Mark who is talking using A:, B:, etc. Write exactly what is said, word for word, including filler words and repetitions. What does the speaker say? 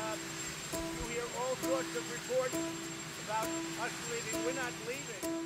A: um, you hear all sorts of reports about us leaving. We're not leaving.